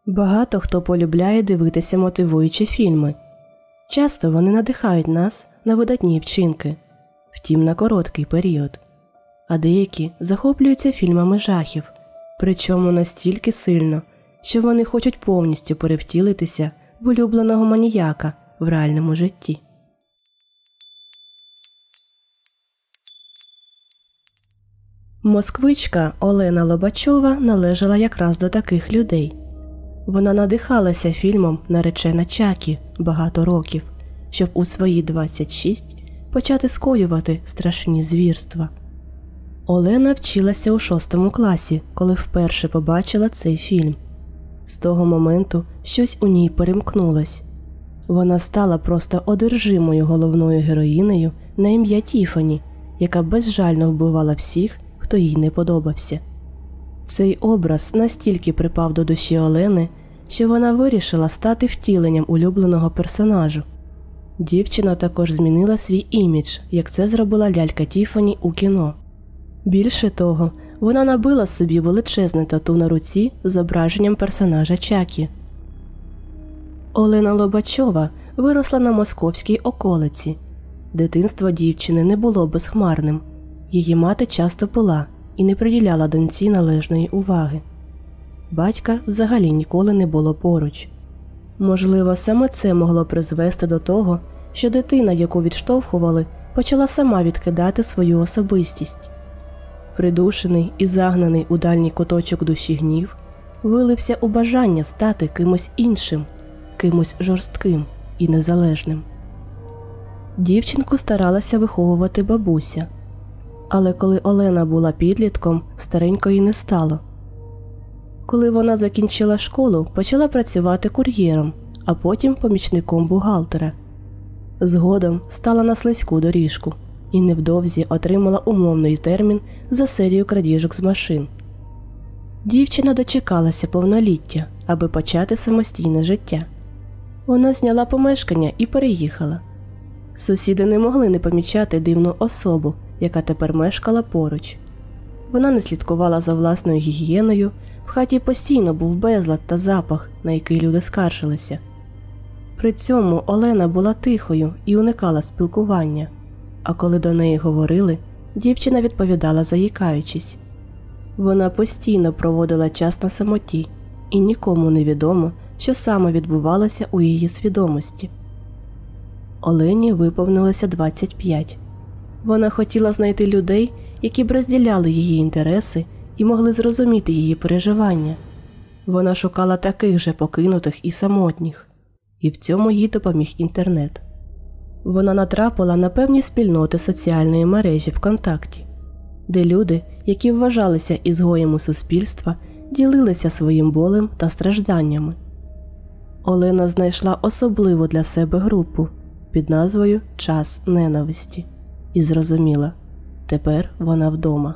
Багато хто полюбляє дивитися мотивуючі фільми. Часто вони надихають нас на видатні вчинки, втім на короткий період. А деякі захоплюються фільмами жахів, причому настільки сильно, що вони хочуть повністю перевтілитися в улюбленого маніяка в реальному житті. Москвичка Олена Лобачова належала якраз до таких людей. Вона надихалася фільмом «Наречена Чакі» багато років, щоб у свої 26 почати скоювати страшні звірства. Олена вчилася у 6 класі, коли вперше побачила цей фільм. З того моменту щось у ній перемкнулось. Вона стала просто одержимою головною героїнею на ім'я Тіфані, яка безжально вбивала всіх, хто їй не подобався. Цей образ настільки припав до душі Олени, що вона вирішила стати втіленням улюбленого персонажу. Дівчина також змінила свій імідж, як це зробила лялька Тіфані у кіно. Більше того, вона набила собі величезне тату на руці з зображенням персонажа Чакі. Олена Лобачова виросла на московській околиці. Дитинство дівчини не було безхмарним. Її мати часто пила і не приділяла доньці належної уваги. Батька взагалі ніколи не було поруч. Можливо, саме це могло призвести до того, що дитина, яку відштовхували, почала сама відкидати свою особистість. Придушений і загнаний у дальній куточок душі гнів вилився у бажання стати кимось іншим, кимось жорстким і незалежним. Дівчинку старалася виховувати бабуся. Але коли Олена була підлітком, старенької не стало. Коли вона закінчила школу, почала працювати кур'єром, а потім помічником бухгалтера. Згодом стала на слизьку доріжку і невдовзі отримала умовний термін за серію крадіжок з машин. Дівчина дочекалася повноліття, аби почати самостійне життя. Вона зняла помешкання і переїхала. Сусіди не могли не помічати дивну особу, яка тепер мешкала поруч. Вона не слідкувала за власною гігієною, в хаті постійно був безлад та запах, на який люди скаржилися. При цьому Олена була тихою і уникала спілкування, а коли до неї говорили, дівчина відповідала заїкаючись. Вона постійно проводила час на самоті, і нікому не відомо, що саме відбувалося у її свідомості. Олені виповнилося 25. Вона хотіла знайти людей, які б розділяли її інтереси і могли зрозуміти її переживання. Вона шукала таких же покинутих і самотніх. І в цьому їй допоміг інтернет. Вона натрапила на певні спільноти соціальної мережі ВКонтакті, де люди, які вважалися ізгоями суспільства, ділилися своїм болем та стражданнями. Олена знайшла особливу для себе групу під назвою «Час ненависті» і зрозуміла – тепер вона вдома.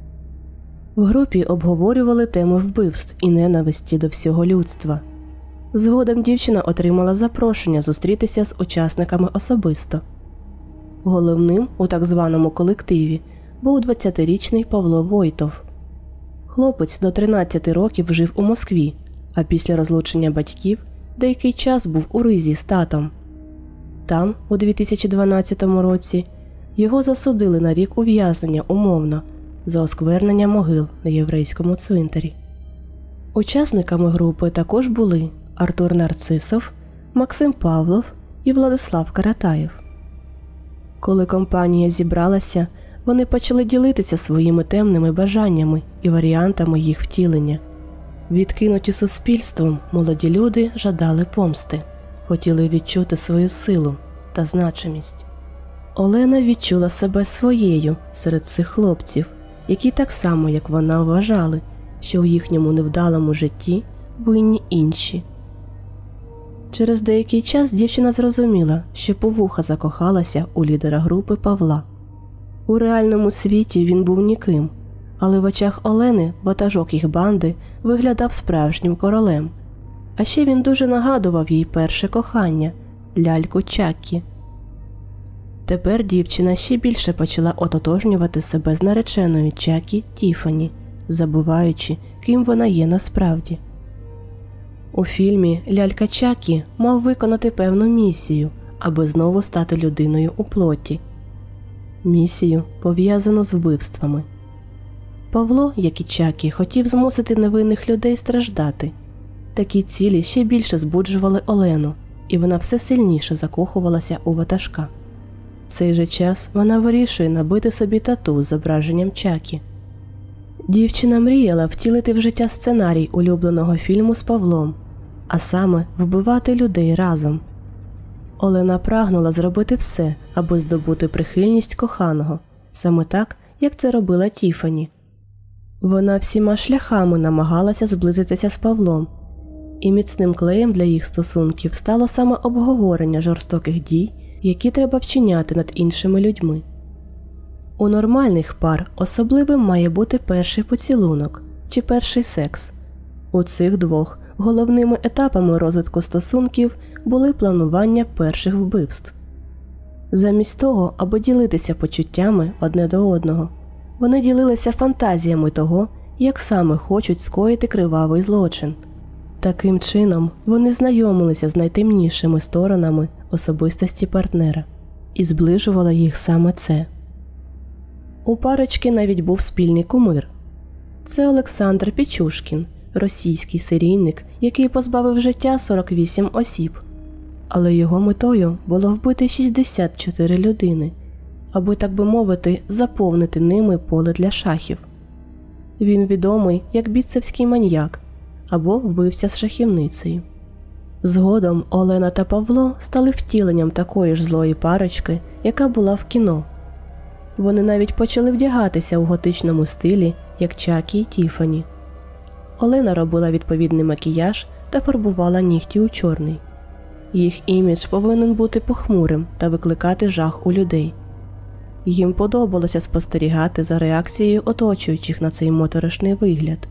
В групі обговорювали теми вбивств і ненависті до всього людства. Згодом дівчина отримала запрошення зустрітися з учасниками особисто. Головним у так званому колективі був 20-річний Павло Войтов. Хлопець до 13 років жив у Москві, а після розлучення батьків деякий час був у Ризі з татом. Там, у 2012 році, його засудили на рік ув'язнення умовно за осквернення могил на єврейському цвинтарі. Учасниками групи також були Артур Нарцисов, Максим Павлов і Владислав Каратаєв. Коли компанія зібралася, вони почали ділитися своїми темними бажаннями і варіантами їх втілення. Відкинуті суспільством, молоді люди жадали помсти, хотіли відчути свою силу та значимість. Олена відчула себе своєю серед цих хлопців, які так само, як вона, вважали, що у їхньому невдалому житті винні інші. Через деякий час дівчина зрозуміла, що по вуха закохалася у лідера групи Павла. У реальному світі він був ніким, але в очах Олени ватажок їх банди виглядав справжнім королем. А ще він дуже нагадував їй перше кохання – ляльку Чакі. Тепер дівчина ще більше почала ототожнювати себе з нареченою Чакі Тіфані, забуваючи, ким вона є насправді. У фільмі лялька Чакі мав виконати певну місію, аби знову стати людиною у плоті. Місію, пов'язану з вбивствами. Павло, як і Чакі, хотів змусити невинних людей страждати. Такі цілі ще більше збуджували Олену, і вона все сильніше закохувалася у ватажка. В цей же час вона вирішує набити собі тату з зображенням Чакі. Дівчина мріяла втілити в життя сценарій улюбленого фільму з Павлом, а саме вбивати людей разом. Олена прагнула зробити все, аби здобути прихильність коханого, саме так, як це робила Тіфані. Вона всіма шляхами намагалася зблизитися з Павлом, і міцним клеєм для їх стосунків стало саме обговорення жорстоких дій, які треба вчиняти над іншими людьми. У нормальних пар особливим має бути перший поцілунок чи перший секс. У цих двох головними етапами розвитку стосунків були планування перших вбивств. Замість того, аби ділитися почуттями одне до одного, вони ділилися фантазіями того, як саме хочуть скоїти кривавий злочин. Таким чином, вони знайомилися з найтемнішими сторонами особистості партнера, і зближувало їх саме це. У парочки навіть був спільний кумир. Це Олександр Пічушкін, російський серійник, який позбавив життя 48 осіб. Але його метою було вбити 64 людини, аби, так би мовити, заповнити ними поле для шахів. Він відомий як біцевський маньяк або вбивця з шахівницею. Згодом Олена та Павло стали втіленням такої ж злої парочки, яка була в кіно. Вони навіть почали вдягатися у готичному стилі, як Чакі і Тіфані. Олена робила відповідний макіяж та фарбувала нігті у чорний. Їх імідж повинен бути похмурим та викликати жах у людей. Їм подобалося спостерігати за реакцією оточуючих на цей моторошний вигляд.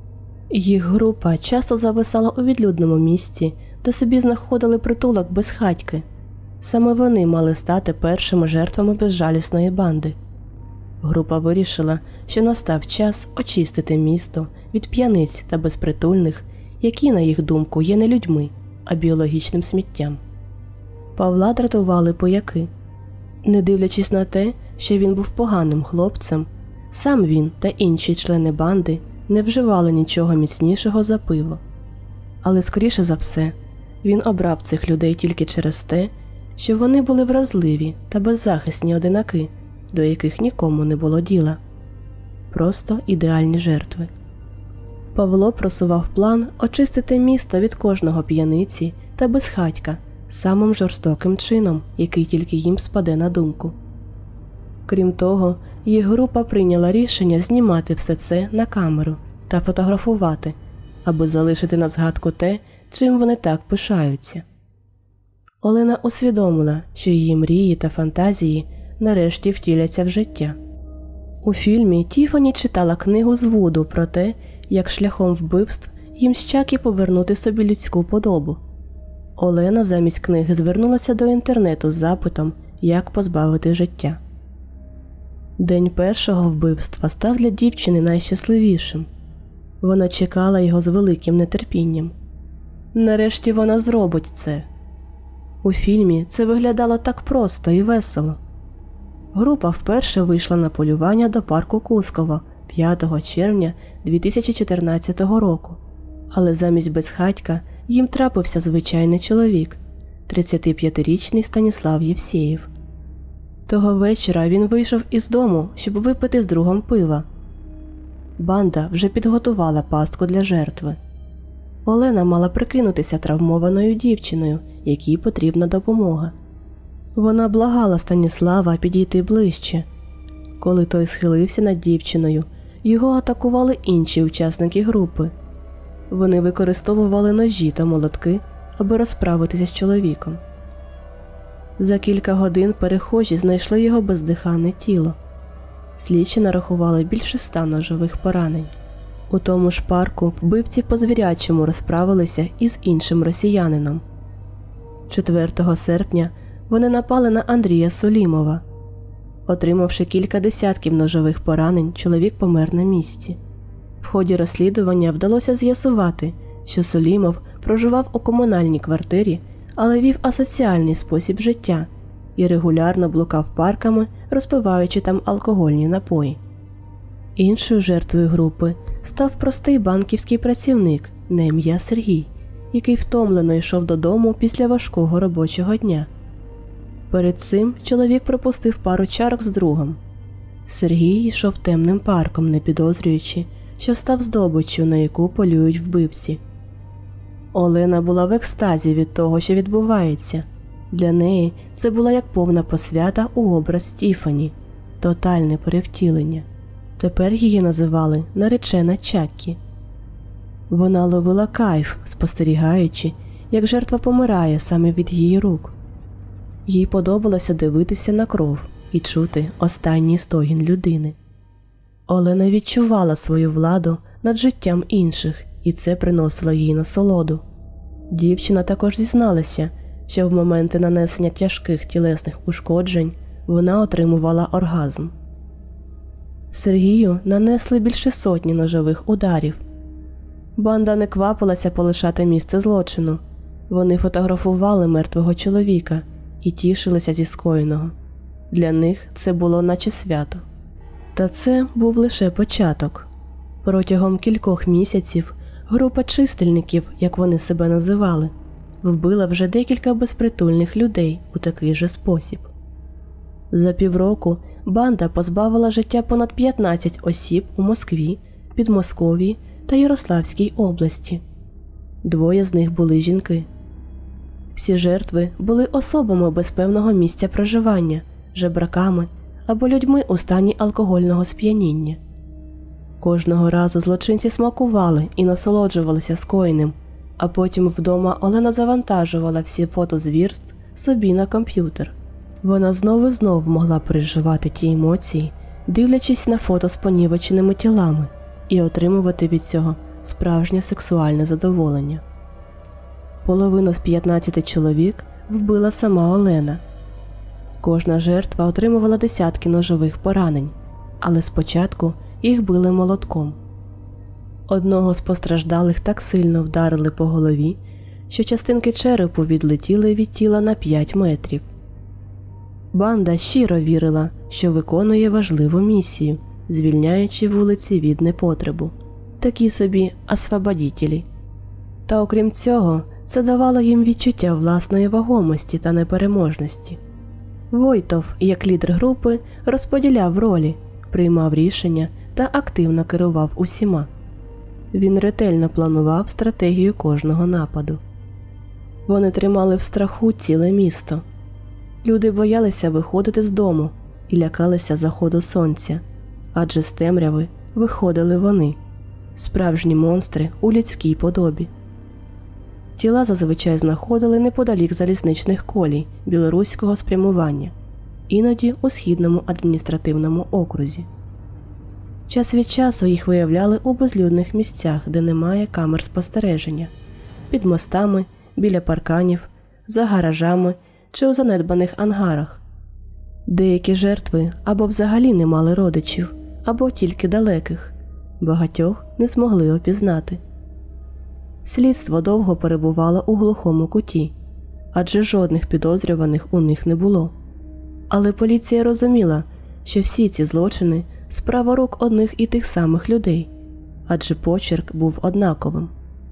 Їх група часто зависала у відлюдному місці, де собі знаходили притулок безхатьки. Саме вони мали стати першими жертвами безжалісної банди. Група вирішила, що настав час очистити місто від п'яниць та безпритульних, які, на їх думку, є не людьми, а біологічним сміттям. Павла дратували пояки. Не дивлячись на те, що він був поганим хлопцем, сам він та інші члени банди не вживали нічого міцнішого за пиво. Але, скоріше за все, він обрав цих людей тільки через те, що вони були вразливі та беззахисні одинаки, до яких нікому не було діла. Просто ідеальні жертви. Павло просував план очистити місто від кожного п'яниці та безхатька самим жорстоким чином, який тільки їм спаде на думку. Крім того, їх група прийняла рішення знімати все це на камеру та фотографувати, аби залишити на згадку те, чим вони так пишаються. Олена усвідомила, що її мрії та фантазії нарешті втіляться в життя. У фільмі Тіфані читала книгу з Вуду про те, як шляхом вбивств їм з Чакі повернути собі людську подобу. Олена замість книги звернулася до інтернету з запитом, як позбавити життя. День першого вбивства став для дівчини найщасливішим. Вона чекала його з великим нетерпінням. Нарешті вона зробить це. У фільмі це виглядало так просто і весело. Група вперше вийшла на полювання до парку Кусково 5 червня 2014 року. Але замість безхатька їм трапився звичайний чоловік – 35-річний Станіслав Євсєєв. Того вечора він вийшов із дому, щоб випити з другом пива. Банда вже підготувала пастку для жертви. Олена мала прикинутися травмованою дівчиною, якій потрібна допомога. Вона благала Станіслава підійти ближче. Коли той схилився над дівчиною, його атакували інші учасники групи. Вони використовували ножі та молотки, аби розправитися з чоловіком. За кілька годин перехожі знайшли його бездиханне тіло. Слідчі нарахували більше 100 ножових поранень. У тому ж парку вбивці по-звірячому розправилися із іншим росіянином. 4 серпня вони напали на Андрія Сулімова. Отримавши кілька десятків ножових поранень, чоловік помер на місці. В ході розслідування вдалося з'ясувати, що Сулімов проживав у комунальній квартирі, але вів асоціальний спосіб життя і регулярно блукав парками, розпиваючи там алкогольні напої. Іншою жертвою групи став простий банківський працівник на ім'я Сергій, який втомлено йшов додому після важкого робочого дня. Перед цим чоловік пропустив пару чарок з другом. Сергій йшов темним парком, не підозрюючи, що став здобиччю, на яку полюють вбивці. Олена була в екстазі від того, що відбувається. Для неї це була як повна посвята у образ Тіфані, тотальне перевтілення. Тепер її називали наречена Чаккі. Вона ловила кайф, спостерігаючи, як жертва помирає саме від її рук. Їй подобалося дивитися на кров і чути останній стогін людини. Олена відчувала свою владу над життям інших, і це приносило їй насолоду. Дівчина також зізналася, що в моменти нанесення тяжких тілесних ушкоджень вона отримувала оргазм. Сергію нанесли більше сотні ножових ударів. Банда не квапилася полишати місце злочину. Вони фотографували мертвого чоловіка і тішилися зі скоєного. Для них це було наче свято. Та це був лише початок. Протягом кількох місяців група чистильників, як вони себе називали, вбила вже декілька безпритульних людей у такий же спосіб. За півроку банда позбавила життя понад 15 осіб у Москві, Підмосков'ї та Ярославській області. 2 з них були жінки. Всі жертви були особами без певного місця проживання, жебраками або людьми у стані алкогольного сп'яніння. Кожного разу злочинці смакували і насолоджувалися скоєним, а потім вдома Олена завантажувала всі фото звірств собі на комп'ютер. Вона знову і знову могла переживати ті емоції, дивлячись на фото з понівеченими тілами, і отримувати від цього справжнє сексуальне задоволення. Половину з 15 чоловік вбила сама Олена. Кожна жертва отримувала десятки ножових поранень, але спочатку їх били молотком. Одного з постраждалих так сильно вдарили по голові, що частинки черепу відлетіли від тіла на 5 метрів. Банда щиро вірила, що виконує важливу місію, звільняючи вулиці від непотребу. Такі собі освободітелі. Та окрім цього, це давало їм відчуття власної вагомості та непереможності. Войтов, як лідер групи, розподіляв ролі, приймав рішення та активно керував усіма. Він ретельно планував стратегію кожного нападу. Вони тримали в страху ціле місто. Люди боялися виходити з дому і лякалися заходу сонця, адже з темряви виходили вони – справжні монстри у людській подобі. Тіла зазвичай знаходили неподалік залізничних колій білоруського спрямування, іноді у Східному адміністративному окрузі. Час від часу їх виявляли у безлюдних місцях, де немає камер спостереження – під мостами, біля парканів, за гаражами чи у занедбаних ангарах. Деякі жертви або взагалі не мали родичів, або тільки далеких. Багатьох не змогли опізнати. Слідство довго перебувало у глухому куті, адже жодних підозрюваних у них не було. Але поліція розуміла, що всі ці злочини – справа рук одних і тих самих людей, адже почерк був однаковим.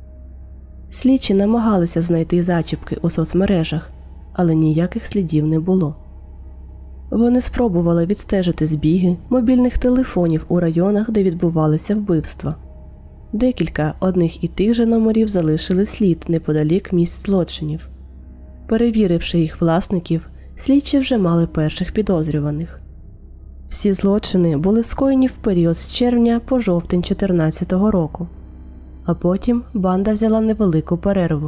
Слідчі намагалися знайти зачіпки у соцмережах, але ніяких слідів не було. Вони спробували відстежити збіги мобільних телефонів у районах, де відбувалися вбивства. Декілька одних і тих же номерів залишили слід неподалік місць злочинів. Перевіривши їх власників, слідчі вже мали перших підозрюваних. Всі злочини були скоєні в період з червня по жовтень 2014 року. А потім банда взяла невелику перерву.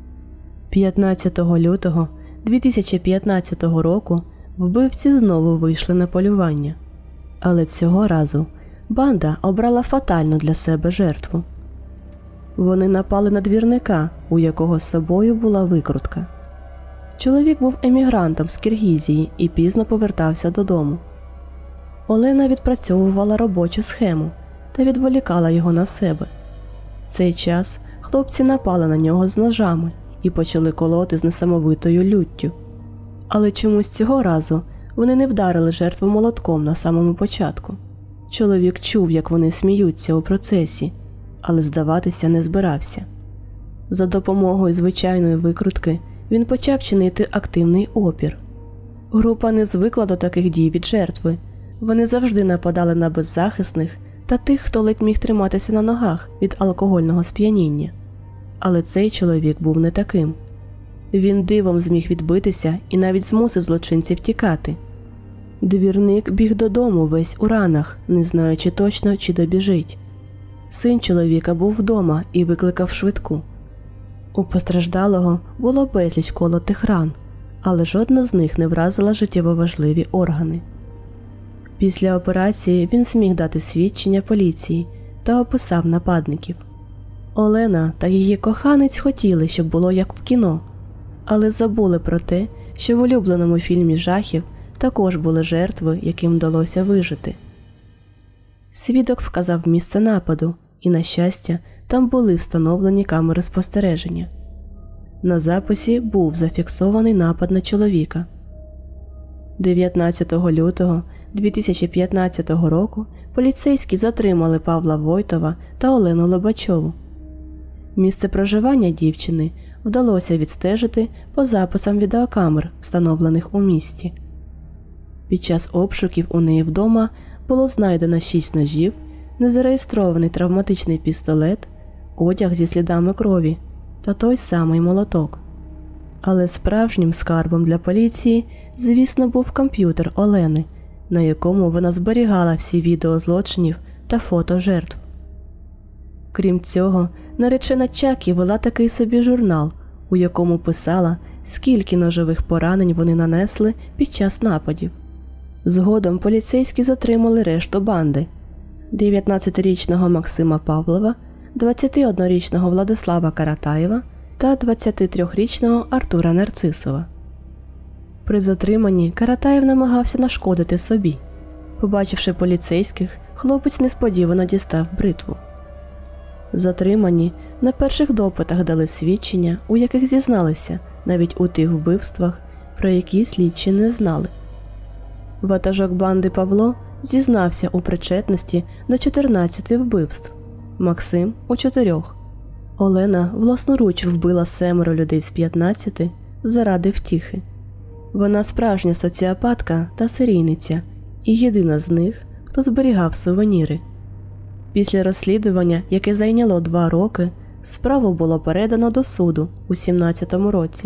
15 лютого 2015 року вбивці знову вийшли на полювання. Але цього разу банда обрала фатальну для себе жертву. Вони напали на двірника, у якого з собою була викрутка. Чоловік був емігрантом з Киргизії і пізно повертався додому. Олена відпрацьовувала робочу схему та відволікала його на себе. В цей час хлопці напали на нього з ножами і почали колоти з несамовитою люттю. Але чомусь цього разу вони не вдарили жертву молотком на самому початку. Чоловік чув, як вони сміються у процесі, але здаватися не збирався. За допомогою звичайної викрутки він почав чинити активний опір. Група не звикла до таких дій від жертви. Вони завжди нападали на беззахисних та тих, хто ледь міг триматися на ногах від алкогольного сп'яніння. Але цей чоловік був не таким. Він дивом зміг відбитися і навіть змусив злочинців тікати. Двірник біг додому весь у ранах, не знаючи точно, чи добіжить. Син чоловіка був вдома і викликав швидку. У постраждалого було безліч колотих ран, але жодна з них не вразила життєво важливі органи. Після операції він зміг дати свідчення поліції та описав нападників. Олена та її коханець хотіли, щоб було як в кіно, але забули про те, що в улюбленому фільмі жахів також були жертви, яким вдалося вижити. Свідок вказав місце нападу, і, на щастя, там були встановлені камери спостереження. На записі був зафіксований напад на чоловіка. 19 лютого 2015 року поліцейські затримали Павла Войтова та Олену Лобачову. Місце проживання дівчини вдалося відстежити по записам відеокамер, встановлених у місті. Під час обшуків у неї вдома було знайдено 6 ножів, незареєстрований травматичний пістолет, одяг зі слідами крові та той самий молоток. Але справжнім скарбом для поліції, звісно, був комп'ютер Олени, на якому вона зберігала всі відео злочинів та фото жертв. Крім цього, наречена Чакі вела такий собі журнал, у якому писала, скільки ножових поранень вони нанесли під час нападів. Згодом поліцейські затримали решту банди – 19-річного Максима Павлова, 21-річного Владислава Каратаєва та 23-річного Артура Нарцисова. При затриманні Каратаєв намагався нашкодити собі. Побачивши поліцейських, хлопець несподівано дістав бритву. Затримані на перших допитах дали свідчення, у яких зізналися навіть у тих вбивствах, про які слідчі не знали. Ватажок банди Павло зізнався у причетності до 14 вбивств, Максим – у 4. Олена власноруч вбила 7 людей з 15 заради втіхи. Вона справжня соціопатка та серійниця і єдина з них, хто зберігав сувеніри. Після розслідування, яке зайняло 2 роки, справу було передано до суду у 17-му році.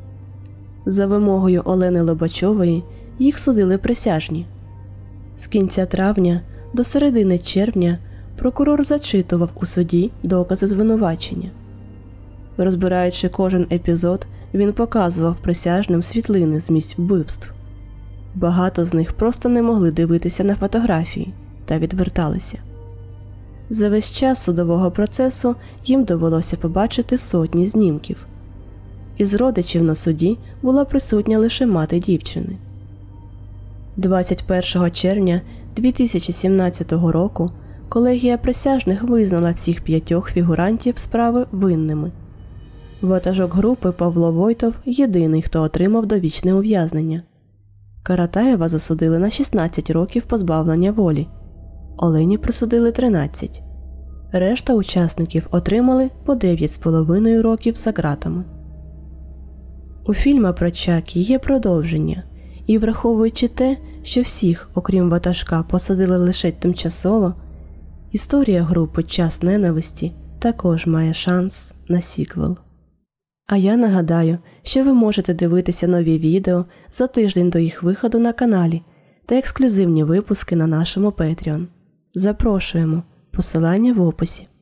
За вимогою Олени Лобачової їх судили присяжні. З кінця травня до середини червня прокурор зачитував у суді докази звинувачення. Розбираючи кожен епізод, він показував присяжним світлини з місць вбивств. Багато з них просто не могли дивитися на фотографії та відверталися. За весь час судового процесу їм довелося побачити сотні знімків. Із родичів на суді була присутня лише мати дівчини. 21 червня 2017 року колегія присяжних визнала всіх 5 фігурантів справи винними. Ватажок групи Павло Войтов – єдиний, хто отримав довічне ув'язнення. Каратаєва засудили на 16 років позбавлення волі. Олені присудили 13. Решта учасників отримали по 9,5 років за ґратами. У фільму про Чакі є продовження, і враховуючи те, що всіх, окрім ватажка, посадили лише тимчасово, історія групи «Час ненависті» також має шанс на сіквел. А я нагадаю, що ви можете дивитися нові відео за тиждень до їх виходу на каналі та ексклюзивні випуски на нашому Patreon. Запрошуємо! Посилання в описі.